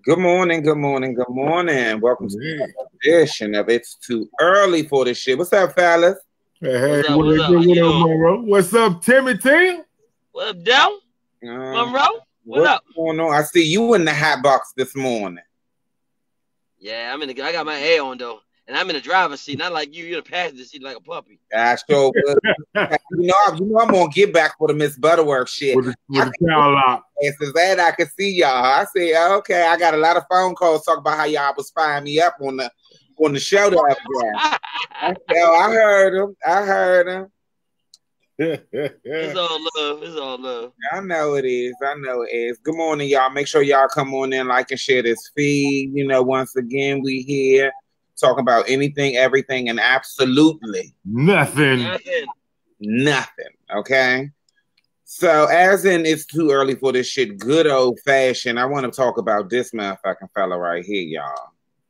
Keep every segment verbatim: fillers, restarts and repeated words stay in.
Good morning, good morning, good morning. Welcome to Hey, the edition of It's Too Early for This Shit. What's up, fellas? hey, hey, What's up? what, What's up, up? How what you up, doing? Monroe? What's up, Timmy T? What up, Dell? Uh, Monroe? What what's up? going on? I see you in the hot box this morning. Yeah, I'm in the. I got my hair on though, and I'm in the driver's seat. Not like you. You're in the passenger seat like a puppy. I sure will. you know, you know, I'm gonna get back for the Miss Butterworth shit. With the, with the towel out. Since that, I can see y'all. I say, okay, I got a lot of phone calls talking about how y'all was firing me up on the on the show the other day. I, oh, I heard him. I heard him. It's all love. It's all love. I know it is. I know it is. Good morning, y'all. Make sure y'all come on in, like and share this feed. You know, once again, we here talking about anything, everything, and absolutely Nothing. Nothing. nothing. Okay. So, as in, it's too early for this shit. Good old fashioned. I want to talk about this motherfucking fella right here, y'all.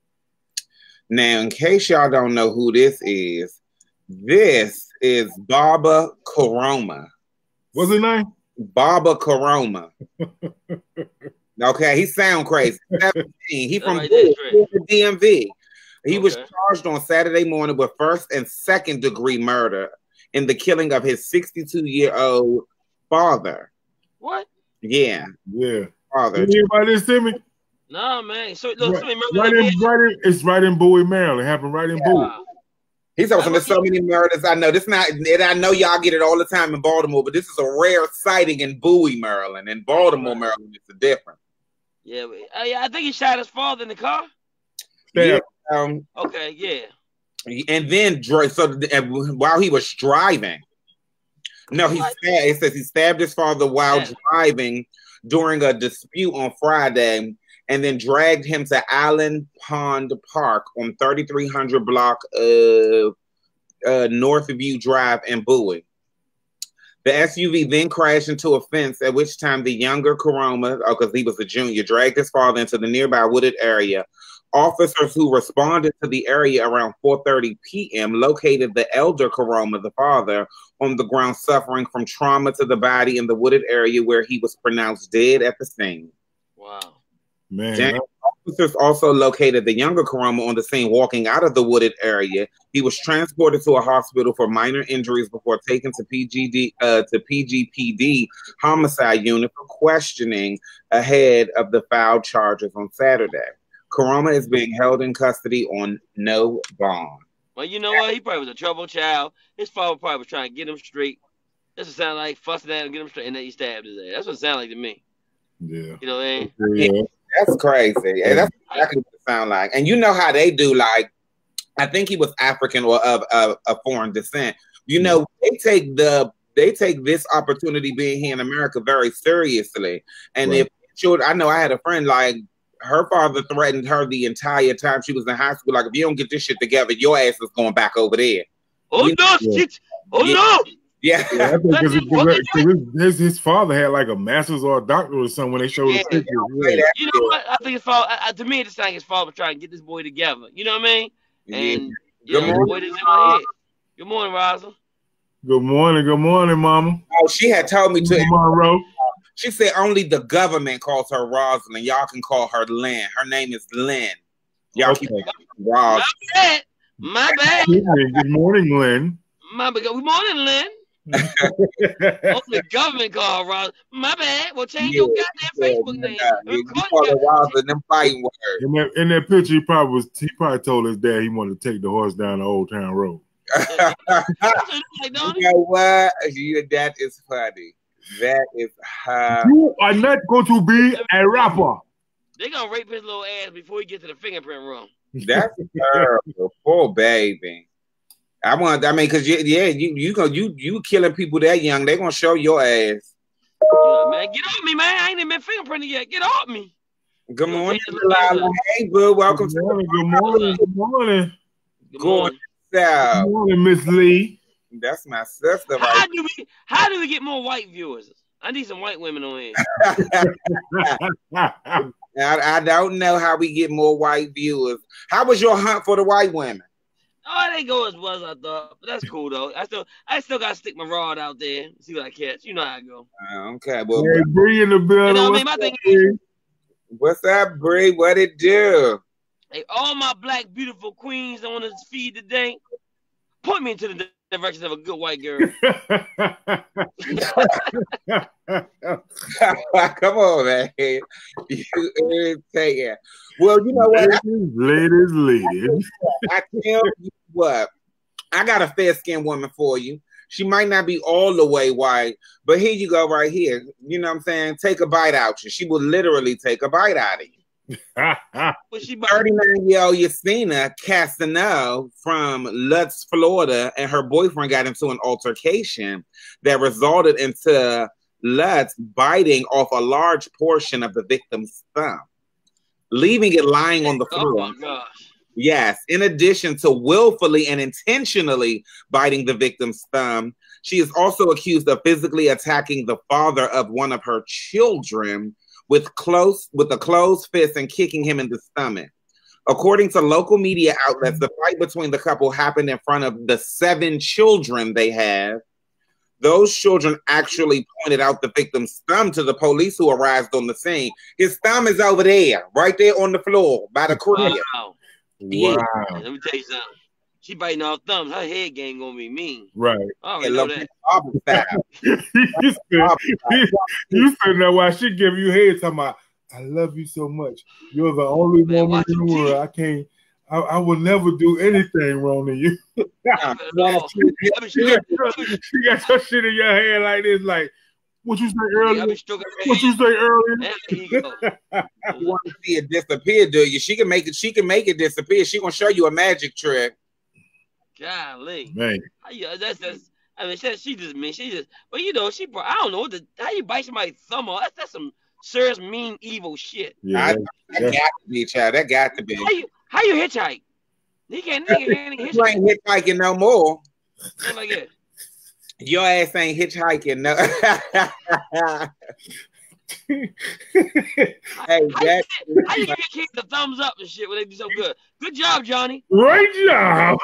Now, in case y'all don't know who this is, this is Baba Karoma. What's his name? Baba Karoma. Okay, he sound crazy. seventeen. He from Right there, straight. the D M V. He was Okay. charged on Saturday morning with first and second degree murder in the killing of his sixty-two-year-old father. What? Yeah, Yeah. father. You hear about this, Timmy? No, man. So look, Right, somebody murdered right, like in, me. right in, it's right in Bowie, Maryland. It happened right in Yeah. Bowie. Wow. He's talking there's so many murders. I know this not, and I know y'all get it all the time in Baltimore, but this is a rare sighting in Bowie, Maryland. In Baltimore, Maryland, it's a different. Yeah, but, uh, yeah. I think he shot his father in the car. Yeah. Um, Okay. Yeah. and then dri- so uh, while he was driving, no, he What? stabbed, it says he stabbed his father while Yeah. driving during a dispute on Friday, and then dragged him to Allen Pond Park on thirty-three hundred block of uh, Northview Drive in Bowie. The S U V then crashed into a fence, at which time the younger Karoma, oh, because he was a junior, dragged his father into the nearby wooded area. Officers who responded to the area around four thirty p.m. located the elder Karoma, the father, on the ground suffering from trauma to the body in the wooded area where he was pronounced dead at the scene. Wow. Man. Then officers also located the younger Karoma on the scene walking out of the wooded area. He was transported to a hospital for minor injuries before taken to P G D uh, to P G P D homicide unit for questioning ahead of the filed charges on Saturday. Karoma is being held in custody on no bond. Well, you know what? He probably was a troubled child. His father probably was trying to get him straight. This would sound like fussing at him, get him straight, and then he stabbed his ass. That's what it sounded like to me. Yeah. You know what I mean? Yeah. That's crazy. And that's exactly what it sounds like. And you know how they do, like, I think he was African or of, of, of foreign descent. You know, they take the they take this opportunity being here in America very seriously. And Right. if children, I know I had a friend, like, her father threatened her the entire time she was in high school. Like, if you don't get this shit together, your ass is going back over there. Oh We- no, Yeah. shit! Oh Yeah. no! Yeah. Yeah, I think Let 'cause him- it- what 'cause they his, his, his father had like a master's or a doctor or something when they showed Yeah. the pictures. Say Yeah. that You know shit. what? I think his father. I, I- to me, it's like his father was trying to get this boy together. You know what I mean? Yeah. And you Good know, the morning, boy didn't in my head. Good morning, Rosa. Good morning, good morning, Mama. Oh, she had told me to. Monroe. She said only the government calls her Rosalind. Y'all can call her Lynn. Her name is Lynn. Y'all Okay. keep My Ros. bad. My bad. Good morning, Glenn. My bad. Good morning, Lynn. Oh, the government called Rosa. My bad. Well, change your goddamn Facebook name. Yeah, Of you course, call you her got- Rosalind. Them fighting words. In that, in that picture, he probably was. He probably told his dad he wanted to take the horse down the Old Town Road. That's what it look like, don't You it? know what? You, that is funny. That is her. You are not going to be a rapper. They gonna rape his little ass before he get to the fingerprint room. That's terrible. Poor baby. I want. I mean, cause you, yeah, you you go you you killing people that young. They gonna show your ass. You know, man, get off me, man. I ain't even been fingerprinted yet. Get off me. Good You gonna morning, take the little Delilah. Hey, boo. Welcome Good to morning, good morning, good morning. Good Go morning. the South. Good morning, Miss Lee. That's my sister, How right? do we how do we get more white viewers? I need some white women on here. I, I don't know how we get more white viewers. How was your hunt for the white women? Oh, it ain't go as well as I thought, but that's cool though. I still I still gotta stick my rod out there, see what I catch. You know how I go. Uh, okay, well, Hey, Bree in the building. You know what I What's mean? My up, thing Bree? What's up, Bree? What it do? Hey, all my black beautiful queens on this feed today, point me into the direction of a good white girl. Come on, man. You take it. Well, you know what? Ladies, ladies. I tell you what, I got a fair-skinned woman for you. She might not be all the way white, but here you go right here. You know what I'm saying? Take a bite out you. She will literally take a bite out of you. thirty-nine-year-old Yasina Castano from Lutz, Florida, and her boyfriend got into an altercation that resulted into Lutz biting off a large portion of the victim's thumb, leaving it lying on the floor. Oh my gosh. Yes. In addition to willfully and intentionally biting the victim's thumb, she is also accused of physically attacking the father of one of her children with close with a closed fist and kicking him in the stomach. According to local media outlets, the fight between the couple happened in front of the seven children they have. Those children actually pointed out the victim's thumb to the police who arrived on the scene. His thumb is over there, right there on the floor by the crib. Wow. Wow. Let me tell you something. She biting off thumbs. Her head game gonna be mean. Right. I already know that. You sitting there while she give you head talking about, I love you so much. You're the only Man, woman in the world. I can't, I, I will never do anything wrong to you. She got your shit in your hand like this, like, what you say earlier? What you say earlier? You want to see it disappear, do you? She can make it. She can make it disappear. She gonna show you a magic trick. Golly, man. Yeah, that's that's. I mean, she, she just mean she just. But you know, she. I don't know what the how you bite somebody's thumb off. That's that's some serious mean evil shit. Yeah, I, that yeah. got to be, child. That got to be. How you how you hitchhike? He can't. He can't hitchhike. You ain't hitchhiking no more. Something like that. Your ass ain't hitchhiking, no. Hey, how, that, you, how you give your kids the thumbs up and shit when they do so good? Good job, Johnny. Great job.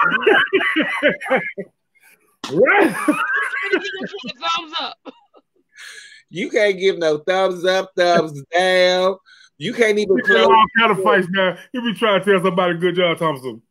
Right. Thumbs up. You can't give no thumbs up, thumbs down. You can't even close. All kind of fights now. You be trying to tell somebody good job, Thompson.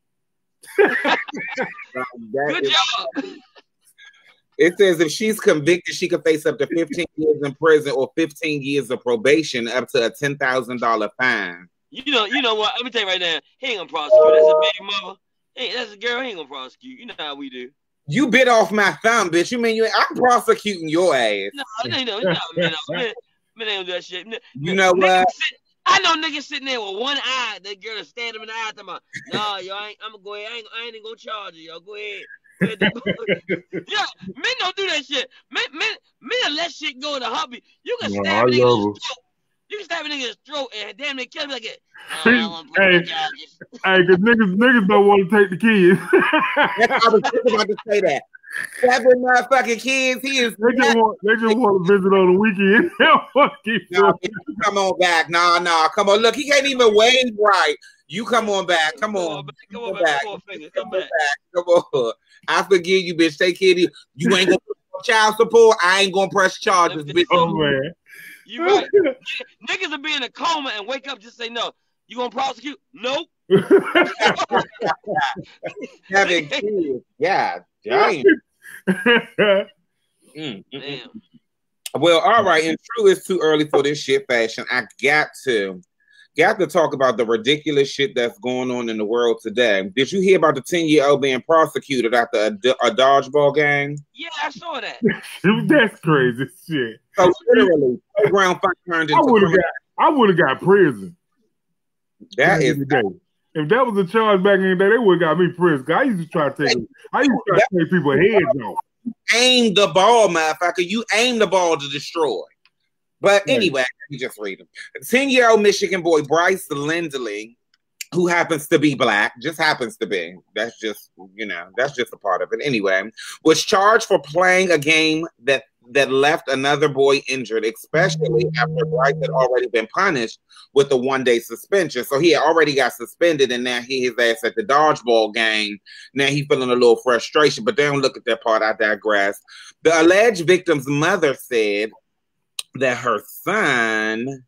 Good is, job. It says if she's convicted, she could face up to fifteen years in prison or fifteen years of probation, up to a ten thousand dollar fine. You know, you know what? Let me tell you right now, he ain't gonna prosecute. That's a baby mother. Hey, that's a girl. He ain't gonna prosecute. You know how we do. You bit off my thumb, bitch. You mean you? I'm prosecuting your ass. No, no, no, no, man, man, man ain't do that shit. You know what? Sit, I know niggas sitting there with one eye. That girl is standing in the eye, talking about, "No, yo, I ain't, I'm gonna go ahead. I ain't, I ain't even gonna charge you, yo. Go ahead." Yeah, men don't do that shit. Men, men, men let shit go in the hobby. You can no, stab a nigga in his his throat. You can stab a nigga in his throat and damn near kill him like it. Oh, hey, hey, cause niggas, niggas don't want to take the kids. I was just about to say that. Seven motherfucking kids. He is. They just want, they just want to visit on the weekend. No, come on back. Nah, nah. Come on. Look, he can't even wave right. You come on back. Come on. Come on back. Come on back. Come back. Come on. I forgive you, bitch. Take care of you. You ain't gonna put child support. I ain't gonna press charges, bitch. Oh man. You right. Niggas will be in a coma and wake up just say no. You gonna prosecute? Nope. Having kids. Yeah. Damn. mm, Damn. Well, all right. And true, it's too early for this shit fashion. I got to. Got to talk about the ridiculous shit that's going on in the world today. Did you hear about the ten-year-old being prosecuted after a, a dodgeball game? Yeah, I saw that. That's crazy shit. So literally, playground fight turned into. I would have got. I would have got prison. That is. If that was a charge back in the day, they would have got me prison. I used to try to take. I used to try to take people's heads off. Aim the ball, motherfucker. You aim the ball to destroy. But anyway, let me just read them. ten-year-old Michigan boy Bryce Lindley, who happens to be black, just happens to be. That's just, you know, that's just a part of it. Anyway, was charged for playing a game that that left another boy injured, especially after Bryce had already been punished with a one-day suspension. So he had already got suspended, and now he his ass at the dodgeball game. Now he feeling a little frustration, but they don't look at that part. I digress. The alleged victim's mother said that her son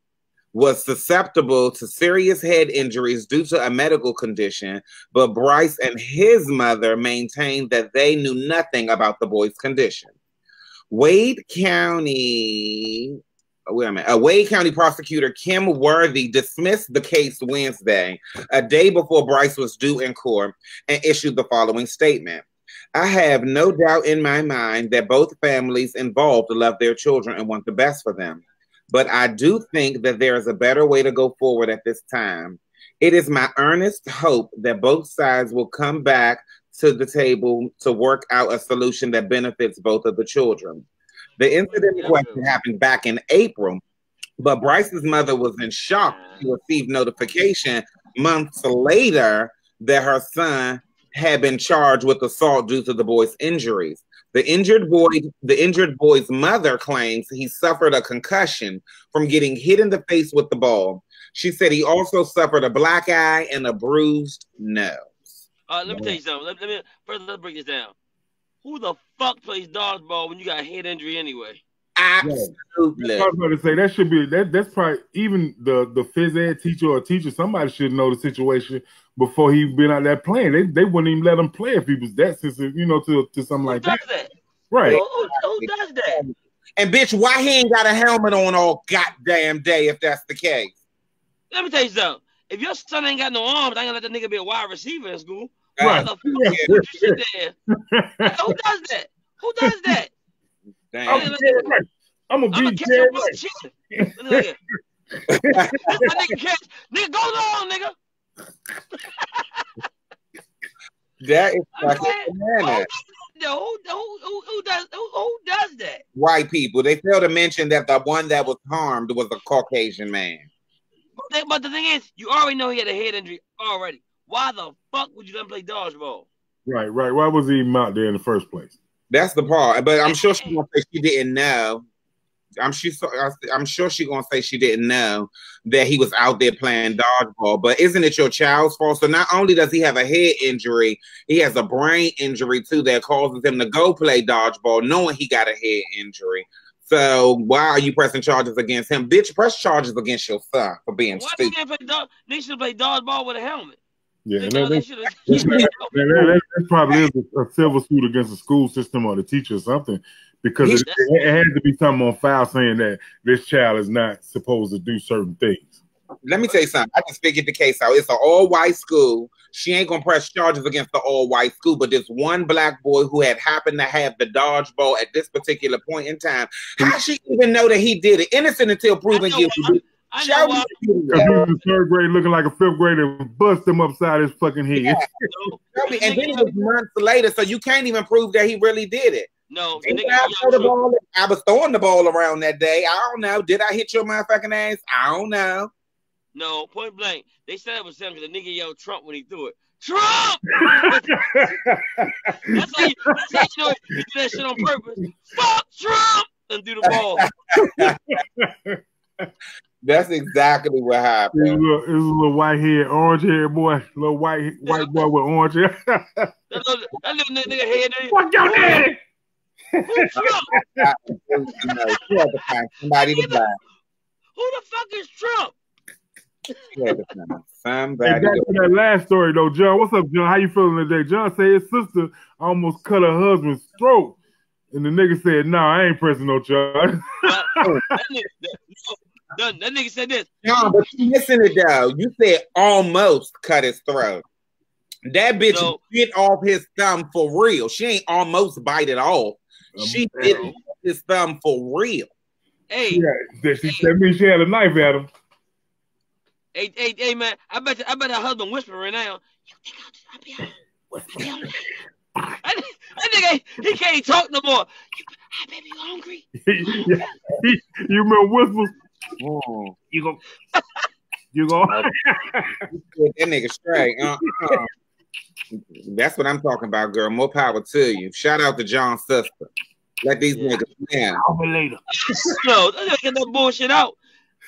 was susceptible to serious head injuries due to a medical condition, but Bryce and his mother maintained that they knew nothing about the boy's condition. Wade County, wait a minute, uh, Wade County prosecutor Kim Worthy dismissed the case Wednesday, a day before Bryce was due in court, and issued the following statement. I have no doubt in my mind that both families involved love their children and want the best for them. But I do think that there is a better way to go forward at this time. It is my earnest hope that both sides will come back to the table to work out a solution that benefits both of the children. The incident in question happened back in April, but Bryce's mother was in shock to receive notification months later that her son had been charged with assault due to the boy's injuries. The injured boy, the injured boy's mother claims he suffered a concussion from getting hit in the face with the ball. She said he also suffered a black eye and a bruised nose. Uh, let me tell you something. Let, let me first let's break this down. Who the fuck plays dodgeball when you got a head injury anyway? Absolutely. I was about to say that should be that. That's probably even the the phys ed teacher or teacher. Somebody should know the situation before he been out there playing. They they wouldn't even let him play if he was that sensitive, you know, to to something who like does that. that. Right? Who, who, who does that? And bitch, why he ain't got a helmet on all goddamn day if that's the case? Let me tell you something. If your son ain't got no arms, I ain't gonna let that nigga be a wide receiver in school. Right. Why the fuck would you sit there? Who does that? Who does that? Damn. I'm, right. I'm gonna I'm beat catch your right. shit. Nigga, nigga, catch. Nigga, go long, nigga. That is I'm fucking saying, bananas. Who, who, who, who, who does who, who does that? White people. They fail to mention that the one that was harmed was a Caucasian man. But the, but the thing is, you already know he had a head injury already. Why the fuck would you let him play dodgeball? Right, right. Why was he even out there in the first place? That's the part. But I'm sure she's gonna say she didn't know. I'm sure. I'm sure she's gonna say she didn't know that he was out there playing dodgeball. But isn't it your child's fault? So not only does he have a head injury, he has a brain injury too that causes him to go play dodgeball, knowing he got a head injury. So why are you pressing charges against him? Bitch, press charges against your son for being Why stupid. they, play dog, they should play dodgeball with a helmet. Yeah, They, and no, that, they that, should that, that, that, that probably is a, a civil suit against the school system or the teacher or something, because it, it, it has to be something on file saying that this child is not supposed to do certain things. Let me tell you something. I just figured the case out. It's an all-white school. She ain't gonna press charges against the all-white school, but this one black boy who had happened to have the dodgeball at this particular point in time. How she even know that he did it? Innocent until proven guilty. I know why. Because he was in third grade looking like a fifth grader and bust him upside his fucking head. Yeah. And then it was months later, so you can't even prove that he really did it. No, Did I, throw the ball? I was throwing the ball around that day. I don't know. Did I hit your motherfucking ass? I don't know. No, point blank. They said it was him because the nigga yelled Trump when he threw it. Trump! That's how you, that's how you know you do that shit on purpose. Fuck Trump! And do the ball. That's exactly what happened. It was a little, it was a little white hair, orange hair boy, little white white boy with orange hair. that little, that little nigga head. Fuck your daddy! Who's Trump? Somebody to black. Who the fuck is Trump? Somebody. Hey, back to that last story though, John. What's up, John? How you feeling today? John said his sister almost cut her husband's throat, and the nigga said, "No, nah, I ain't pressing no charge." that, that, that, that nigga said this. No, but you missing it though. You said almost cut his throat. That bitch so, bit off his thumb for real. She ain't almost bite it off. She bit off his thumb for real. Hey, yeah, she hey. That means she had a knife at him. Hey, hey, hey, man! I bet, I bet her husband whispering now. You think I'll be out? That nigga, he can't talk no more. You, I bet you hungry. Yeah, he, you remember whispers? Oh. You go. You go. That nigga straight. Uh-uh. That's what I'm talking about, girl. More power to you. Shout out to John's sister. Let these yeah. niggas man. I'll be later. No, they get that bullshit out.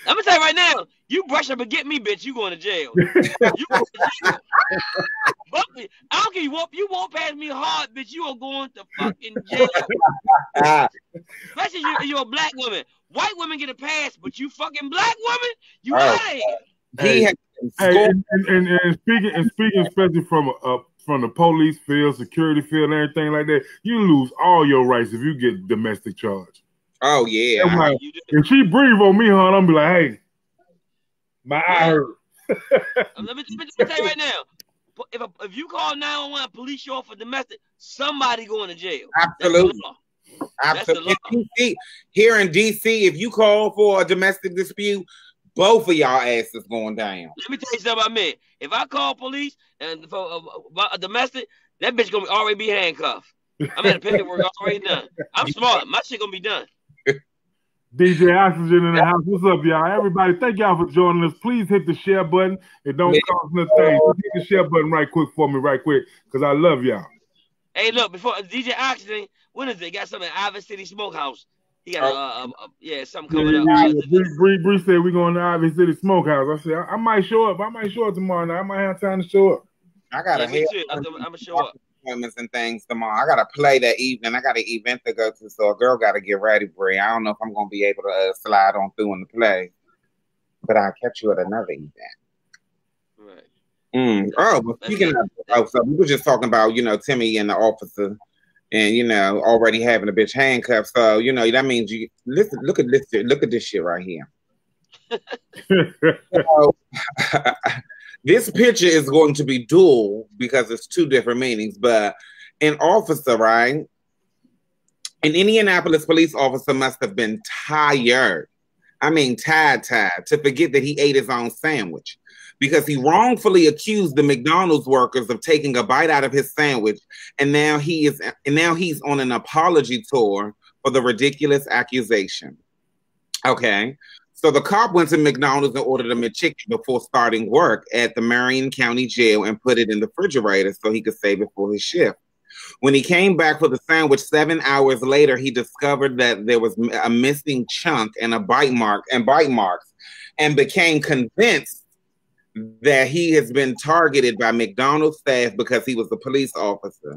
I'm gonna tell you right now, you brush up and get me, bitch, you going to jail. You going to jail. Fuck me. I don't care. You walk, you walk past me hard, bitch, you are going to fucking jail. Especially you, you're a black woman. White women get a pass, but you fucking black woman, you out of here. Hey, hey, and, and, and, and speaking and speaking, especially from uh, from the police field, security field, and everything like that, you lose all your rights if you get domestic charge. Oh yeah. Like, if she breathe on me, hon, I'm be like, hey, my eye hurt. let, me, let me tell you right now, if a, if you call nine one one, police show up for domestic, somebody going to jail. Absolutely. Absolutely. In D C, here in D C, if you call for a domestic dispute, both of y'all asses going down. Let me tell you something about me. If I call police and for a, a domestic, that bitch gonna already be handcuffed. I'm at the paperwork already done. I'm smart. My shit gonna be done. D J Oxygen in the house. What's up, y'all? Everybody, thank y'all for joining us. Please hit the share button. It don't cost nothing. Just hit the share button right quick for me, right quick, because I love y'all. Hey, look, before D J Oxygen, when is it? Got something at Ivy City Smokehouse. He got a, uh, uh, yeah, something coming yeah, up. Yeah, Bree, Bree, Bree said we're going to Ivy City Smokehouse. I said, I, I might show up. I might show up tomorrow night. I might have time to show up. I got yeah, a me too. I'm going to show up. Appointments and things tomorrow. I got to play that evening. I got an event to go to, so a girl got to get ready, Bree. I don't know if I'm going to be able to uh, slide on through in the play, but I'll catch you at another event. Right. Mm. Oh, but speaking of, oh, so we were just talking about, you know, Timmy and the officer. And you know, already having a bitch handcuffed, so you know that means you listen. Look at this. Look at this shit right here. So, this picture is going to be dual because it's two different meanings. But an officer, right? An Indianapolis police officer must have been tired. I mean, tired, tired to forget that he ate his own sandwich, because he wrongfully accused the McDonald's workers of taking a bite out of his sandwich, and now he is and now he's on an apology tour for the ridiculous accusation. Okay, so the cop went to McDonald's and ordered a McChicken before starting work at the Marion County Jail and put it in the refrigerator so he could save it for his shift. When he came back for the sandwich seven hours later, he discovered that there was a missing chunk and a bite mark and bite marks, and became convinced that he has been targeted by McDonald's staff because he was a police officer.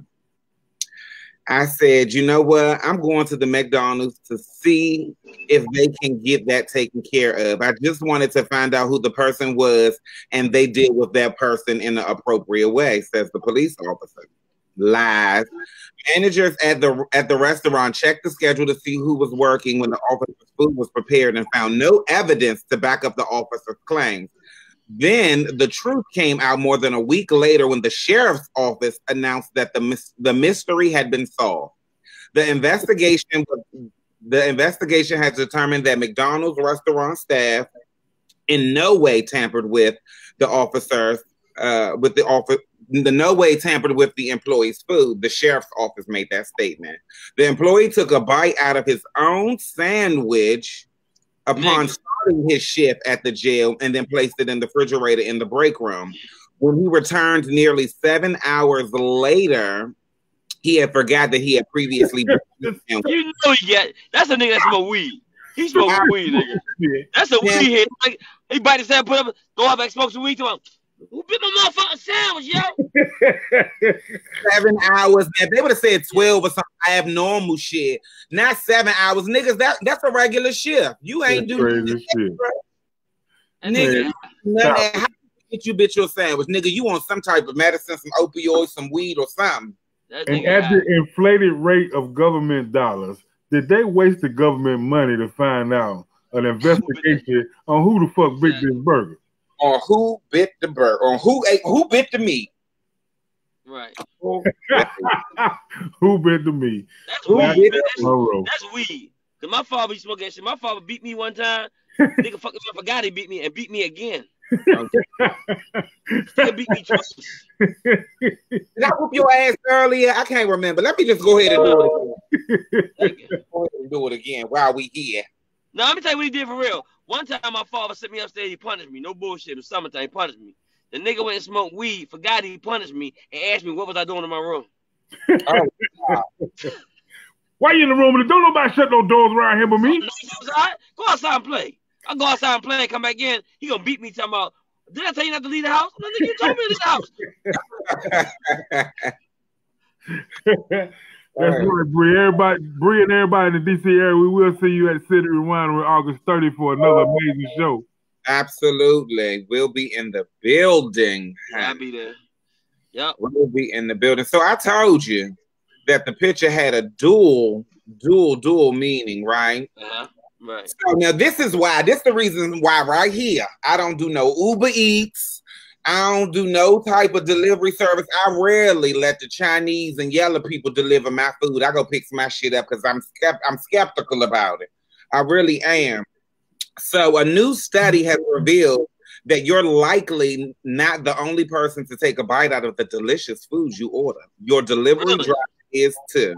I said, you know what? I'm going to the McDonald's to see if they can get that taken care of. I just wanted to find out who the person was, and they deal with that person in an appropriate way, says the police officer. Lies. Managers at the at the restaurant checked the schedule to see who was working when the officer's food was prepared and found no evidence to back up the officer's claims. Then the truth came out more than a week later when the sheriff's office announced that the the mystery had been solved. The investigation the investigation has determined that McDonald's restaurant staff in no way tampered with the officers uh, with the office. The no way tampered with the employee's food. The sheriff's office made that statement. The employee took a bite out of his own sandwich upon starting his shift at the jail and then placed it in the refrigerator in the break room. When he returned nearly seven hours later, he had forgot that he had previously been You know he got that's a nigga that smoke weed. He smoked weed, nigga. That's a weed head. Like, he bite his head, put up, go out back, smoke some weed to him. Who bit my motherfucking sandwich, yo? Seven hours, man. They would have said twelve or something. I have normal shit. Not seven hours, niggas. That that's a regular shift. You ain't doing crazy shit, nigga. Nothing. How did you bit your sandwich, nigga? You want some type of medicine, some opioids, some weed, or something? And at the inflated rate of government dollars, did they waste the government money to find out an investigation on who the fuck bit this burger? On who bit the burger? On who ate? Who bit the meat? Right. Who bit the meat? That's weed. That's, that's weed. Cause my father used to smoke that shit. My father beat me one time. Nigga fucking forgot he beat me and beat me again. He beat me twice. Did I whoop your ass earlier? I can't remember. Let me just go ahead and do it again. Go ahead and do it again while we here. Now let me tell you what he did for real. One time my father sent me upstairs, he punished me. No bullshit. It was summertime, he punished me. The nigga went and smoked weed, forgot he punished me, and asked me what was I doing in my room. Oh, wow. Why you in the room? Don't nobody shut no doors around here but me. No, outside. Go outside and play. I go outside and play and come back in. He gonna beat me talking about, did I tell you not to leave the house? No, nigga, you told me to leave the house. That's right, Bree. Everybody, Bree and everybody in the D C area, we will see you at City Rewind on August thirtieth for another amazing show. Absolutely. We'll be in the building. Yeah, I'll be there. Yep. We'll be in the building. So I told you that the picture had a dual, dual, dual meaning, right? Uh-huh. Right. So now this is why, this is the reason why right here, I don't do no Uber Eats. I don't do no type of delivery service. I rarely let the Chinese and yellow people deliver my food. I go pick my shit up because I'm skept I'm skeptical about it. I really am. So a new study has revealed that you're likely not the only person to take a bite out of the delicious foods you order. Your delivery Really? driver is too.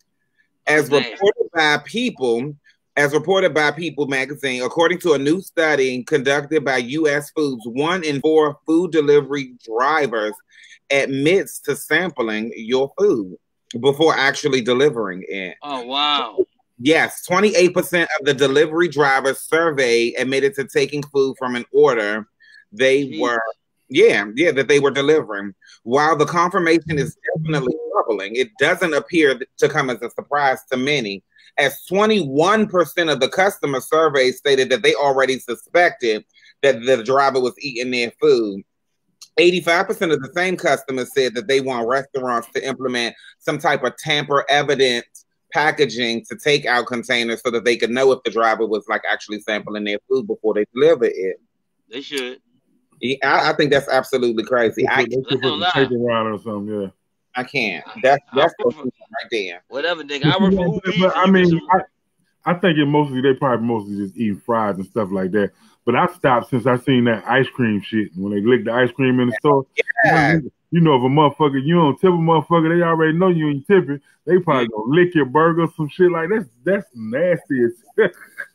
As Damn. reported by People, as reported by People magazine, according to a new study conducted by U S Foods, one in four food delivery drivers admits to sampling your food before actually delivering it. Oh, wow. Yes, twenty-eight percent of the delivery drivers surveyed admitted to taking food from an order they Jeez. were, yeah, yeah, that they were delivering. While the confirmation is definitely troubling, it doesn't appear to come as a surprise to many, as twenty-one percent of the customer survey stated that they already suspected that the driver was eating their food. eighty-five percent of the same customers said that they want restaurants to implement some type of tamper-evident packaging to take out containers so that they could know if the driver was like actually sampling their food before they deliver it. They should. Yeah, I, I think that's absolutely crazy. They I should put the paper around or something, yeah. I can't. That's that's I, right there. Whatever, nigga. I work for Uber Eats. I mean, I, I think it mostly they probably mostly just eat fries and stuff like that. But I stopped since I seen that ice cream shit when they lick the ice cream in the store. Yeah. You know, you know, if a motherfucker, you don't tip a motherfucker, they already know you ain't tipping. They probably gonna lick your burger, some shit like that. That's nasty as shit.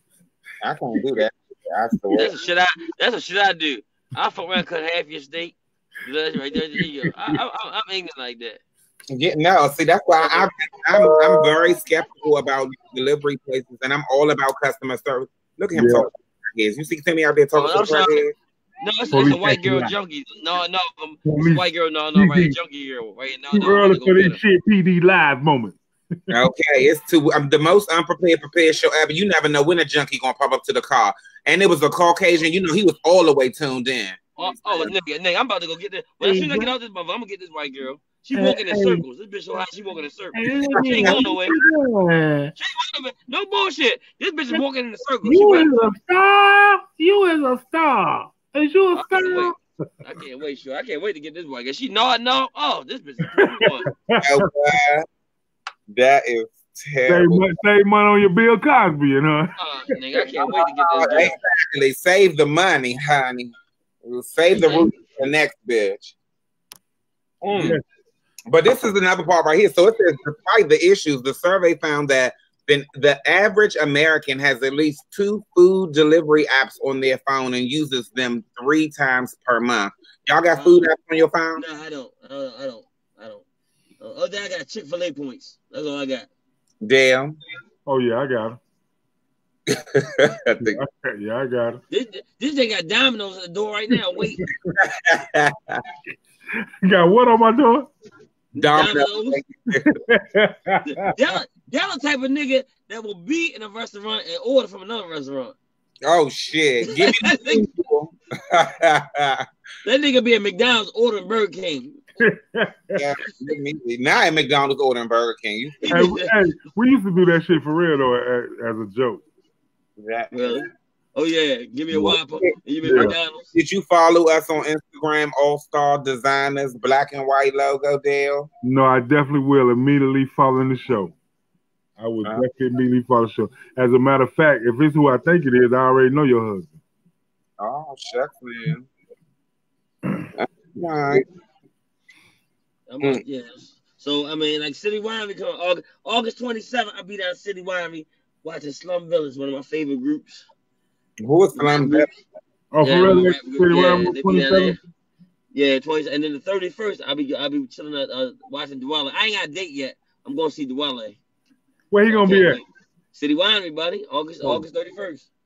I can't do that. I swear. That's the shit I. That's the shit I do. I fuck around, cut half your steak. That's right there. there you go. I, I, I'm ignorant like that. Yeah, no. See, that's why I, I'm I'm very skeptical about delivery places, and I'm all about customer service. Look at him yeah. talking. Yes, you see Timmy out there talking oh, to the No, it's, it's a white girl junkie. No, no, um, it's a white girl. No, no, right, junkie girl. Right now, too early for this shit. P D live moment. Okay, it's too. I'm the most unprepared prepared show ever. You never know when a junkie gonna pop up to the car, and it was a Caucasian. You know, he was all the way tuned in. Oh, oh nigga, nigga, I'm about to go get this. Well, as soon as I get out this mother, I'm gonna get this white girl. She walking in circles. This bitch so hot, she walking in circles. She ain't going nowhere. She ain't going nowhere. No bullshit. This bitch is walking in a circle. You is a star. You is a star. Is you a I star? Can't I can't wait, sure. I can't wait to get this white girl. She know I know. Oh, this bitch is oh, that is terrible. Save money, save money on your Bill Cosby, you know. Uh, nigga, I can't wait to get this girl. Exactly. Save the money, honey. We'll save the root for the next bitch. Mm. Yeah. But this is another part right here. So it says, despite the issues, the survey found that the, the average American has at least two food delivery apps on their phone and uses them three times per month. Y'all got food apps on your phone? No, I don't. I don't. I don't. I don't. Oh, then I got Chick-fil-A points. That's all I got. Damn. Oh yeah, I got them. I think. Yeah, I got them. This this thing got Domino's at the door right now. Wait. You got what on my door? Domino's. They're the type of nigga that will be in a restaurant and order from another restaurant. Oh shit! Give me the that nigga be at McDonald's ordering Burger King. Yeah, now at McDonald's ordering Burger King. Hey, hey, we used to do that shit for real though, as, as a joke. That really? Oh yeah, give me a Whopper. You yeah. McDonald's. Did you follow us on Instagram, All Star Designers, black and white logo, Dale? No, I definitely will immediately following the show. I would uh-huh. definitely immediately follow the show. As a matter of fact, if it's who I think it is, I already know your husband. Oh, shucks, man. All right. I'm mm. like, yeah. So I mean, like City Winery coming August August twenty-seventh. I'll be down at City Winery watching Slum Village, one of my favorite groups. Who is Slum Village? Oh, yeah, for real? City Winery twenty-seventh. Yeah, twenty, and then the thirty-first, I'll be I'll be chilling at uh, watching Dwale. I ain't got a date yet. I'm going to see Dwale. Where he gonna be at? Wait. City Winery, buddy. August oh. August thirty-first.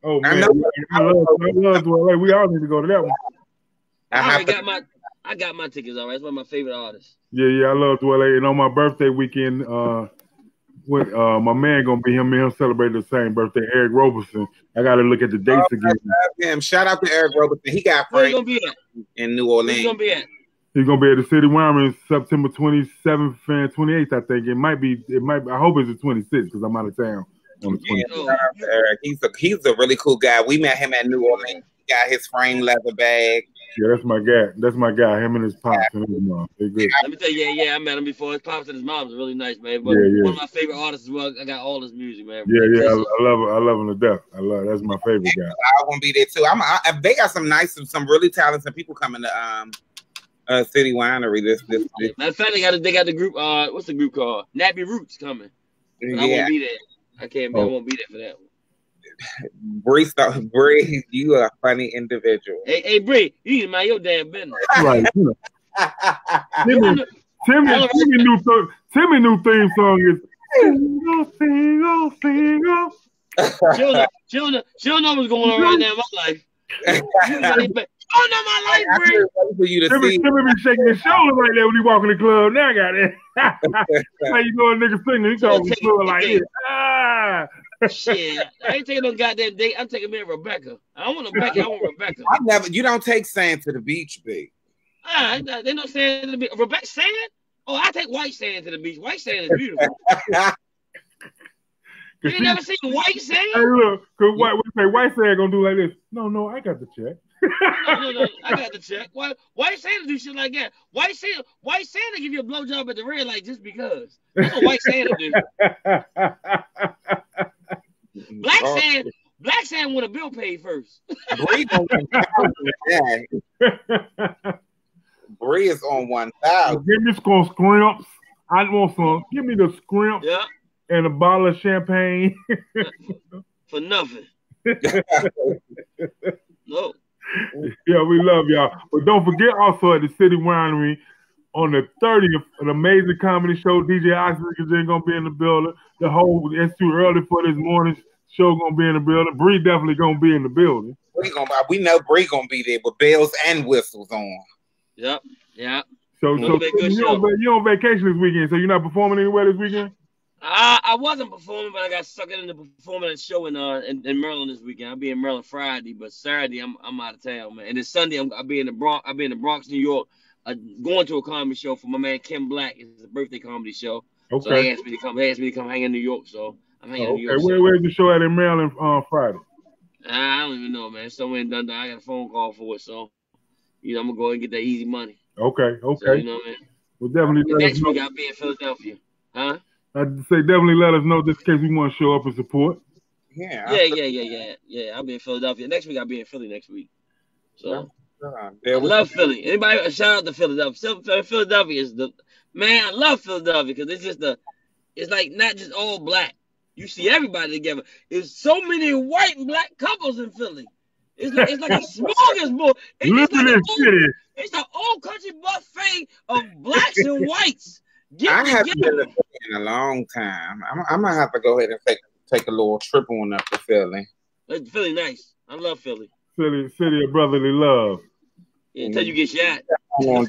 Oh man, I, know, I, love, I love Dwelle. We all need to go to that one. I, I got my, I got my tickets already. It's one of my favorite artists. Yeah, yeah, I love Dwelle. And on my birthday weekend, uh, when, uh, my man gonna be him. Me and him celebrate the same birthday. Eric Roberson. I got to look at the dates oh, again. Him. Shout out to Eric Roberson. He got Where you gonna be at? In New Orleans. Where you gonna be at? He's gonna be at the City Winery September twenty-seventh and twenty-eighth. I think it might be. It might. Be, I hope it's the twenty-sixth because I'm out of town on the twenty-sixth. Yeah, Eric. He's a he's a really cool guy. We met him at New Orleans. He got his frame leather bag. Yeah, that's my guy. That's my guy. Him and his pops yeah. and his mom. They good. Let me tell you, yeah, yeah, I met him before. His pops and his mom's really nice, man. But yeah, yeah. one of my favorite artists as well. I got all his music, man. Yeah, yeah, I, I love it. I love him to death. I love. That's my favorite guy. I want to be there too. I'm. I, they got some nice, some really talented people coming to um, uh, City Winery. This, this, this. Matter of fact, they got they got the group. Uh, what's the group called? Nappy Roots coming. But yeah. I won't be there. I can't. Oh. I won't be there for that one. Bree, Bree, you are a funny individual. Hey, hey, Bree, you need to mind your damn business. Right. Timmy, Timmy, Timmy, new th- Timmy new theme song is single, single, single. She don't know, she don't know, she don't know what's going on right now in my life. You don't know my life, Bree. For you to Timmy, see. Timmy be shaking his shoulders like that when he walk in the club. Now I got it. How you doing, nigga singing? He talking the club like this. Ah. Shit, I ain't taking no goddamn date. I'm taking me and Rebecca. I don't want no Becky. I want Rebecca. I never. You don't take sand to the beach, B. Ah, they don't sand to the beach. Rebecca sand? Oh, I take white sand to the beach. White sand is beautiful. You ain't never seen white sand? Hey, look, cause white, we say white sand gonna do like this. No, no, I got the check. no, no, no, I got the check. White, white sand do shit like that. White sand, white sand to give you a blowjob at the red light just because. That's what white sand do. Black oh. sand, black sand want a bill paid first. Bree Bree is on one thousand. Give me some scrimps. I want some. Give me the scrimps. Yeah. And a bottle of champagne. For nothing. No. Yeah, we love y'all. But don't forget also at the City Winery on the thirtieth, an amazing comedy show. D J Oxygen gonna be in the building. The whole it's too early for this morning's show gonna be in the building. Bree definitely gonna be in the building. We gonna we know Bree gonna be there with bells and whistles on. Yep, yeah. So, so you on, you on vacation this weekend? So you're not performing anywhere this weekend? I I wasn't performing, but I got sucked into performing at a show in uh in, in Maryland this weekend. I'll be in Maryland Friday, but Saturday I'm I'm out of town, man. And then Sunday I'm, I'll be in the Bronx. I'll be in the Bronx, New York, uh, going to a comedy show for my man Kim Black. It's a birthday comedy show. Okay. So they asked me to come. They asked me to come hang in New York. So I'm hanging oh, in New York. Okay, Where, where's the show at in Maryland on uh, Friday? I don't even know, man. Somewhere in Dundee. I got a phone call for it, so you know I'm gonna go and get that easy money. Okay, okay. So, you know, man. Well, definitely. Uh, next week I'll be in Philadelphia, huh? I'd say definitely let us know just in case we want to show up and support. Yeah, yeah, yeah, yeah, yeah, yeah. I'll be in Philadelphia next week. I'll be in Philly next week. So yeah. I love Philly. Anybody shout out to Philadelphia? Philadelphia is the man. I love Philadelphia because it's just the. It's like not just all black. You see everybody together. There's so many white and black couples in Philly. It's like it's like a smorgasbord. It's like an old, it's an old country buffet of blacks and whites. Get I haven't been to Philly in a long time. I'm, I'm gonna have to go ahead and take take a little trip on up to Philly. Philly nice. I love Philly. Philly, city of brotherly love. Yeah, until you get shot. On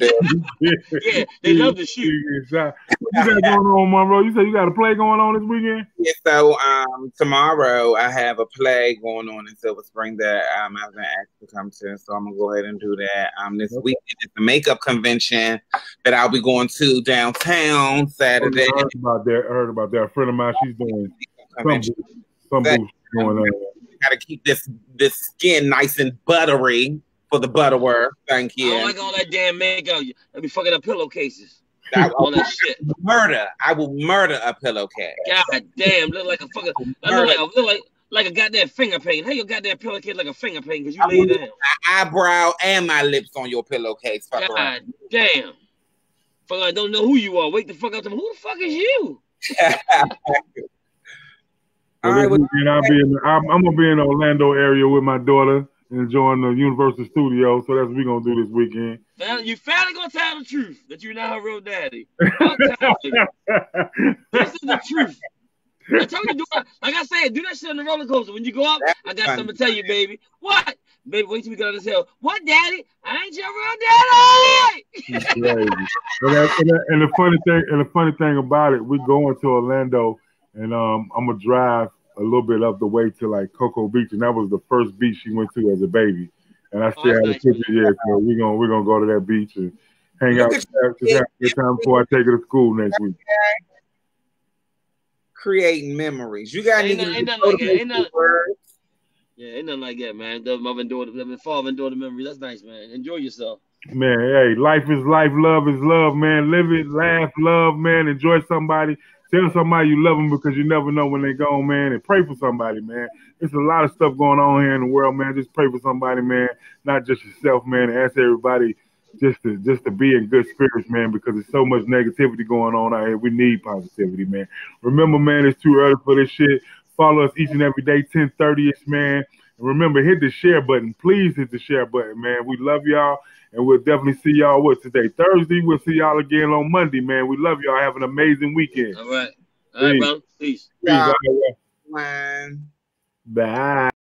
yeah, they love to shoot. What you got going on, Monroe? You said you got a play going on this weekend? Yeah, so um, tomorrow I have a play going on in Silver Spring that um, I was going to ask to come to, so I'm going to go ahead and do that. Um, this okay. weekend is the makeup convention that I'll be going to downtown Saturday. Oh, I heard about that. I heard about that. A friend of mine, she's doing some, some boost going on. Got to keep this this skin nice and buttery. For the butterwork, thank you. I don't like all that damn makeup. I'll be fucking up pillowcases. I will all that shit. Murder. I will murder a pillowcase. God damn, look like a fucking. I look like, look like like a goddamn finger paint. How your goddamn pillowcase like a finger paint because you I lay down. My eyebrow and my lips on your pillowcase. Fuck God around. Damn. Fuck, I don't know who you are. Wake the fuck up to me. Who the fuck is you? All right, well, I'll be in the, I'm, I'm gonna be in the Orlando area with my daughter. Enjoying the Universal Studios, so that's what we're gonna do this weekend. Now, you finally gonna tell the truth that you're not her real daddy. This is the truth. I told you, do it. Like I said, do that shit on the roller coaster. When you go up, That's I got funny. something to tell you, baby. What? Baby, wait till we get on this hill. What, daddy? I ain't your real daddy. and, and, and the funny thing, and the funny thing about it, we going to Orlando, and um, I'm gonna drive a little bit up the way to like Cocoa Beach, and that was the first beach she went to as a baby. And I still oh, have nice, a picture here, so we're gonna we're gonna go to that beach and hang out. Just have a good time before I take her to school next week. Creating memories. You got ain't, ain't, ain't nothing like that. Ain't nothing, yeah, ain't nothing like that, man. I've been doing, I've been following doing the memories. That's nice, man. Enjoy yourself. Man, hey, life is life, love is love, man. Live it, laugh, love, man. Enjoy somebody. Tell somebody you love them because you never know when they're gone, man. And pray for somebody, man. There's a lot of stuff going on here in the world, man. Just pray for somebody, man. Not just yourself, man. And ask everybody just to just to be in good spirits, man, because there's so much negativity going on out here. We need positivity, man. Remember, man, it's too early for this shit. Follow us each and every day, ten thirty-ish, man. And remember, hit the share button. Please hit the share button, man. We love y'all. And we'll definitely see y'all, what, today? Thursday. We'll see y'all again on Monday, man. We love y'all. Have an amazing weekend. All right. All right, bro. Peace. Peace. Bye. Bye.